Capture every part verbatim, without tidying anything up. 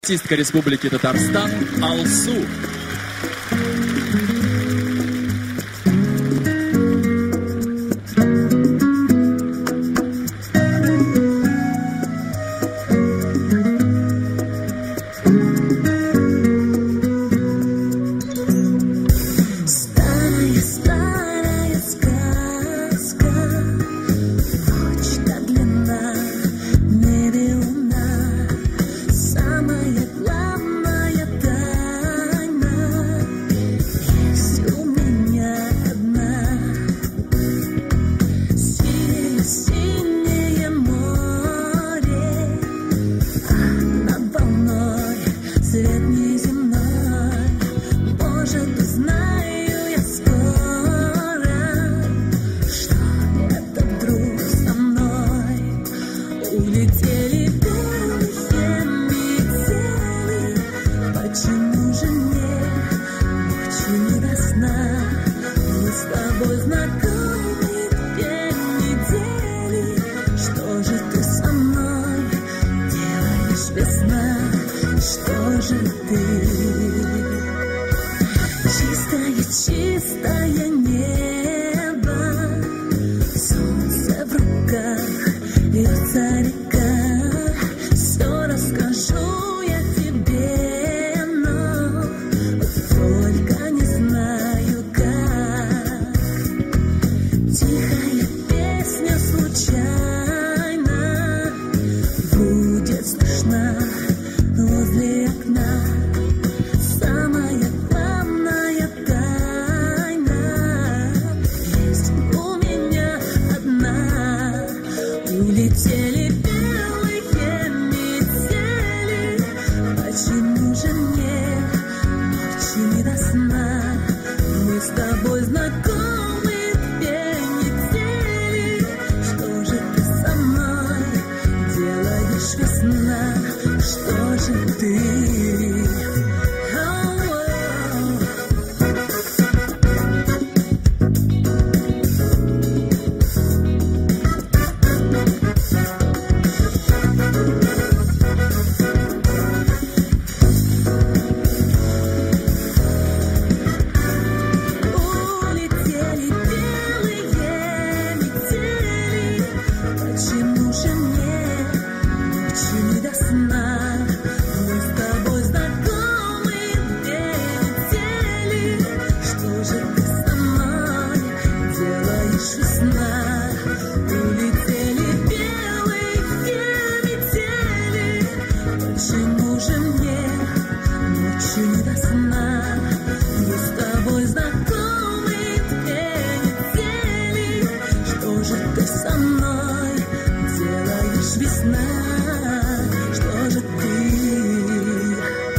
артистка Республики Татарстан Алсу. Что же ты? Чистое, чистое небо, солнце в руках, льется река. Все расскажу я тебе, но вот только не знаю как. Тихая песня случайно будет слышна возле окна. Самая главная тайна есть у меня одна. Улетели белые метели, почему же мне ночи не до сна? Мы с тобой знакомы две недели. Что же ты со мной делаешь, весна? Что же ты? Улетели белые метели, почему же мне ночи не до сна? Мы с тобой знакомы две недели. Что же ты со мной делаешь, весна? Улетели белые метели, почему же мне ночи не до сна? Мы с тобой знакомы две недели. Что же ты со мной делаешь, весна? Что же ты?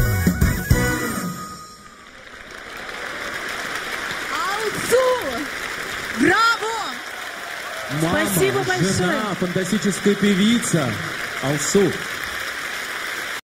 Алсу! Браво! Мама, Спасибо большое. жена, фантастическая певица Алсу.